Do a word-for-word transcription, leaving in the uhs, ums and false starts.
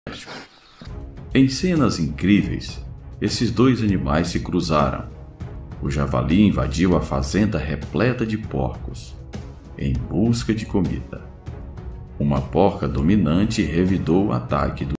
Em cenas incríveis, esses dois animais se cruzaram. O javali invadiu a fazenda repleta de porcos, em busca de comida. Uma porca dominante revidou o ataque do